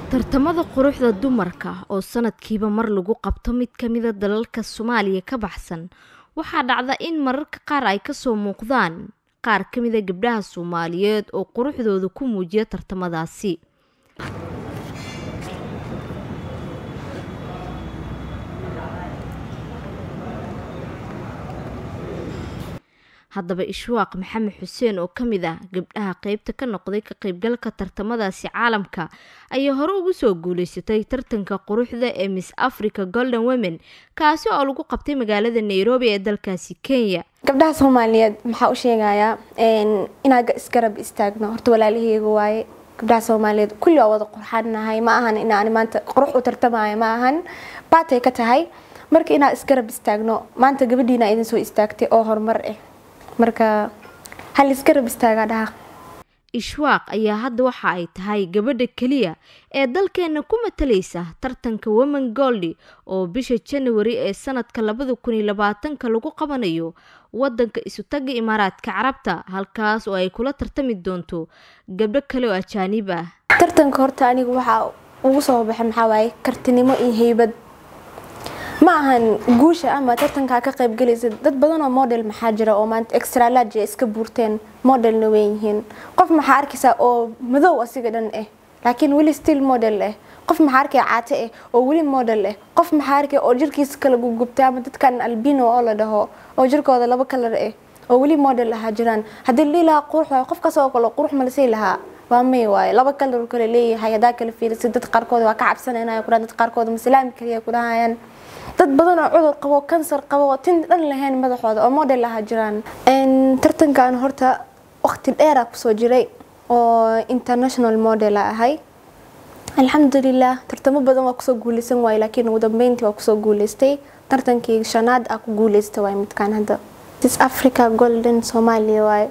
tartamada quruxda dumarka oo sanadkiiba mar lagu qabto mid ka mid ah dalalka Soomaaliya ka baxsan waxaa dhacda in mararka qaar ay ka soo muuqdaan qaar ka mid ah gabdhaha Soomaaliyeed oo quruxdooda ku muujiya tartamadaasi. haddaba Ishwaaq Maxamed Xuseen oo kamid ah gabdhaha qaybta ka noqday ka qaybgalka tartamadaasi caalamka ayaa hore ugu soo guuleysatay tartanka quruxda ee Miss Africa Golden Women kaasi oo lagu qabtay magaalada Nairobi ee dalkaasi Kenya. gabdhaha Soomaaliyeed maxaa u sheegayaa inaad isgarab istaagno horta walaalahayga waaye gabdhaha Soomaaliyeed kulli waa wada qurxanahay ma ahan in aan maanta qurux u tartamayo ma ahan baatay ka tahay marka inaad isgarab istaagno maanta gabadhiina idin soo istaagtay oo horumar ah marka hal isgarab istaaga dhaha. Ishwaaq ayaa hadda waxa ay tahay gabadha kaliya ee dalkeena ku matalaysa tartanka Women Gold oo bisha January ee sanadka 2020 lagu qabanayo wadanka Isutaga Imaaraadka Carabta halkaas oo ay kula tartami doonto gabdho kale oo ajaanib ah. tartanka horta anigu waxa ugu soo baxay maxaa waaye kartinimo iyo heybad ma ahan guusha ama tartanka ka qayb galaysa dad badan oo model maxaa jira oo maanta extra large iska buurteen modelna weyn yihiin qof maxaa arkaysa oo madow asiga dhan laakiin wali still model qof maxaa arkay caate oo wali model qof maxaa arkay oo jirkiisa kala gubtay ama dadkan albino oo la dhaho oo jirkooda laba kalar oo wali model ah jiraan hadii leela qurux qof ka soo kala qurux ma la sii lahaa waa may waay laba kalar kale leeyahay hada kala fiirsid dad qaarkood waa ka cabsanayaan ku dad qaarkood islaam kaliya ku dhahayaan dad badan oo cudur qabo kansar qabo tin dhan lahayn madaxooda oo model ah jiraan tartankan horta waqti dheer ku soo jiray oo international model ahay alxamdulillah tartamo badan waa ku soo guuleysan waay laakiin ugu dambeyntii waa ku soo guuleystay tartankii shanaad ah ku guuleystay waay midkaan hadda Miss Africa Golden Somalia waay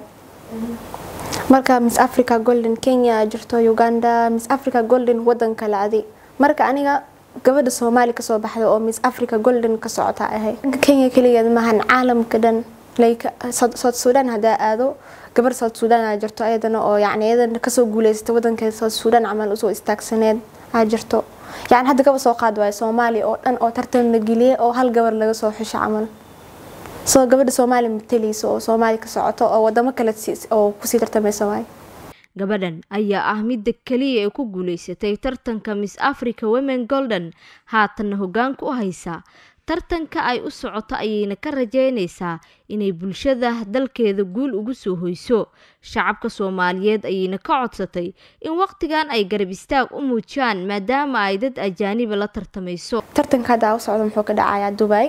marka Miss Africa Golden Kenya jirto Uganda Miss Africa Golden wadan kala adi marka aniga gabadha Soomaali ka soo baxday oo Miss Africa Golden ka socota ahay Kenya kaliya maahan caalamka dhan like South Sudan hada aado gabar South Sudan ay jirto ayadana oo ayadana ka soo guuleysatay wadanka South Sudan amal u soo istaagsaneed ay jirto hadda ka soo qaad way Soomaali oo dhan oo tartan la geliyay oo hal gabar laga soo xisho amal soo gabadha Soomaali matalayso oo Soomaali ka socoto oo wadamo kale oo ku sii tartamayso way gabadhan ayaa ah mid kaliya ee ku guuleysatay tartanka Miss Africa Women Golden haatan hoggaanka u haysa tartanka ay u socoto ayayna ka rajaynaysaa inay bulshada dalkeeda guul ugu soo hoyso shacabka Soomaaliyeed ayayna ka codsatay in waqtigan ay garab istaag u muujiyaan maadaama ay dad ajaanib la tartamayso tartanka u socdo muxuu ka dhacayaa Dubai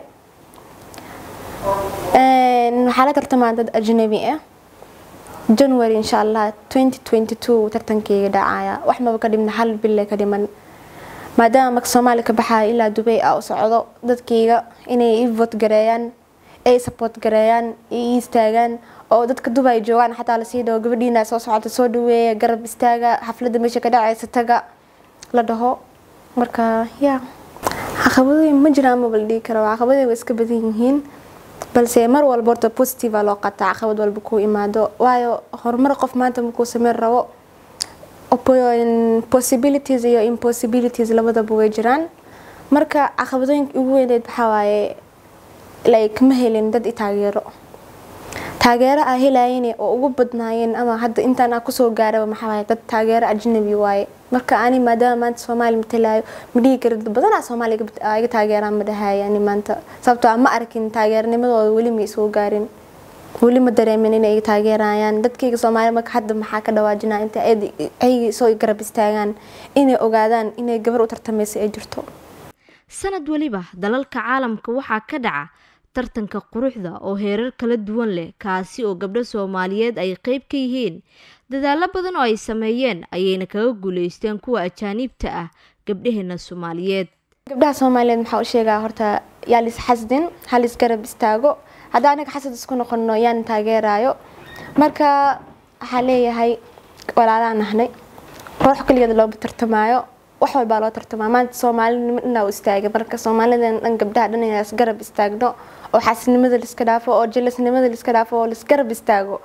waxaa la tartamaa dad ajnabi January inshallah 2022 tartankii dhacaya wax ma ka dhimna hal bil ka dhiman maadaama Soomaali ka baxay ilaa Dubai oo socdo dadkayga inay vote gareeyaan ay support gareeyaan istaagan oo dadka Dubai joogan xataa la sii dhaw gabadhiina soo socota soo dhaweeya garab istaaga xafladda meesha ka dhacaysa taga la dhaho marka caqabadooyin ma jiraan ma baldii karo caqabadooyin iska badan yihiin balse mar walba horta positive loo qataa caqabad walba ku imaado waayo horumar qof maanta markuu sameyn rabo possibilities iyo impossibilities labadaba way jiraan marka caqabadooyinka ugu weyn waxa waaye like ma helin dad taageero ah helayeen oo ugu badnaayeen ama hadda intaan ku soo gaaray waxa waaye dad taageero ajnabi waaye marka ani maadaama maanta Soomaali matalayo midii kala badan Soomaaliga ay taageeraan madaxayaan maanta sababtoo ma arkin taageernimadooda wali ma soo gaarin wali ma dareemin inay taageerayaan dadkayga Soomaali marka hadda maxaa ka dhawaajinaa inta ay soo garab istaagaan inay ogaadaan inay gabar u tartamayso ay jirto sanad waliba dalalka caalamka waxaa ka dhaca tartanka quruxda oo heerar kala duwan leh kaasi oo gabdho Soomaaliyeed ay qayb ka yihiin dadaalo badan oo ay sameeyeen ayayna kaga guuleysteen kuwa ajaanibta ah gabdhaheena Soomaaliyeed gabdhaha Soomaaliyeed maxaa u sheegaa horta yaalis xasdin halis garab istaago hada anaga xasad isku noqono yaan taageerayo marka waxa leeyahay walaalaan ahnay qurux kaliya loo tartamayo wax walba loo tartamaa maanta Soomaalina u istaagay marka Soomaalidan dhan gabdhaha dhan inay garab istaagno oo xaasnimada la iska dhaafo oo jeelasnimada la iska dhaafo oo la garab istaago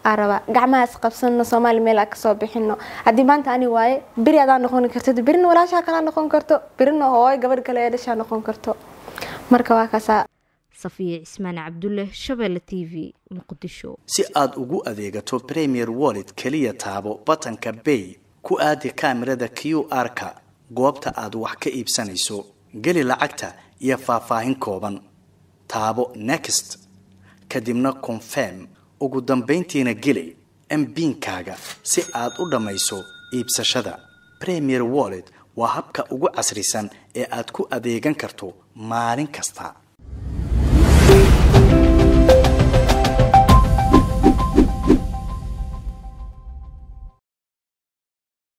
araba gacmahaas qabsano Soomaali meel ka soo bixino hadii maanta ani waaye biri aad noqon karto birina walaasha kala noqon karto birina hooy gabadh kale ee dhasha noqon karto marka waa kaasa Safiya Ismaan Cabdulle Shabeelle TV Muqdisho si aad ugu adeegato Premier Wallet kaliya taabo batanka Pay ku aadi kaamirada QR-ka goobta aad wax ka iibsanayso gali lacagta iyo faahfaahin kooban taabo Next kadibna Confirm ugu dambeyntiina gali MPin-kaaga si aad u dhamayso iibsashada Premier Wallet waa habka ugu casrisan ee aad ku adeegan karto maalin kasta